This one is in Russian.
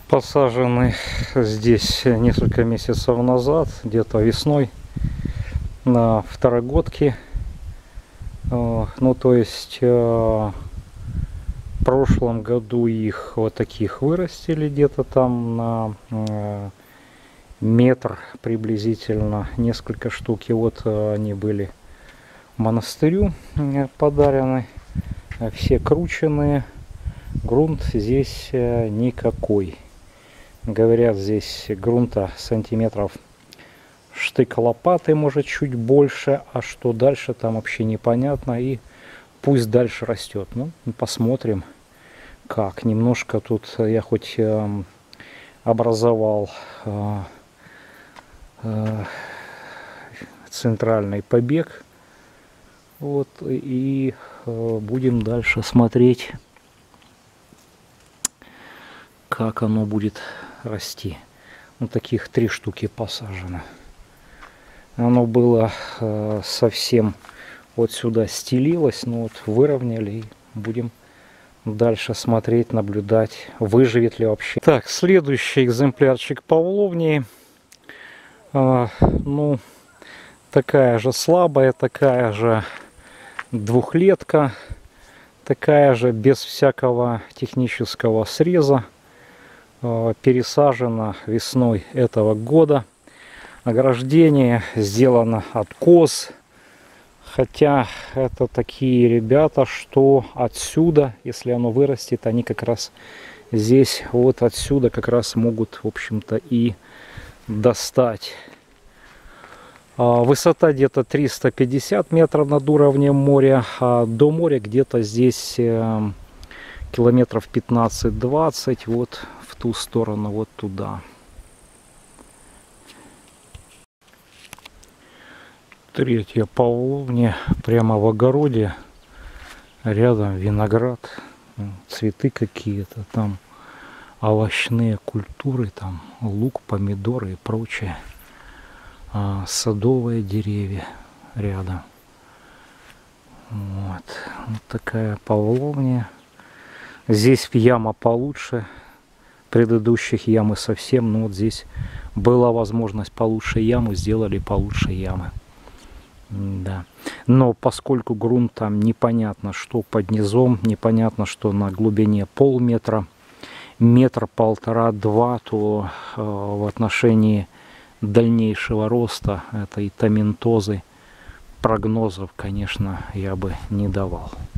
Посажены здесь несколько месяцев назад, где-то весной, на второгодки. Ну, то есть в прошлом году их вот таких вырастили где-то там на метр приблизительно, несколько штук. И вот они были монастырю подарены, все крученные. Грунт здесь никакой. Говорят, здесь грунта сантиметров штык лопаты, может чуть больше, а что дальше там вообще непонятно, и пусть дальше растет. Ну, посмотрим, как. Немножко тут я хоть образовал центральный побег, вот, и будем дальше смотреть, как оно будет расти. Вот таких 3 штуки посажено. Оно было совсем вот сюда стелилось, но вот выровняли, и будем дальше смотреть, наблюдать, выживет ли вообще. Так, следующий экземплярчик павловнии. Ну, такая же слабая, такая же двухлетка, такая же без всякого технического среза. Пересажена весной этого года. Ограждение сделано от коз. Хотя это такие ребята, что отсюда, если оно вырастет, они как раз здесь, вот отсюда как раз могут, в общем-то, и достать. Высота где-то 350 метров над уровнем моря, а до моря где-то здесь километров 15-20, вот в ту сторону, вот туда. Третья павловня прямо в огороде, рядом виноград, цветы какие-то, там овощные культуры, там лук, помидоры и прочее, садовые деревья рядом. Вот такая павловня. Здесь яма получше предыдущих, ямы совсем, но вот здесь была возможность получше ямы, сделали получше ямы. Да. Но поскольку грунт там непонятно, что под низом, непонятно, что на глубине полметра, метр, полтора, два, то в отношении дальнейшего роста этой томентозы прогнозов, конечно, я бы не давал.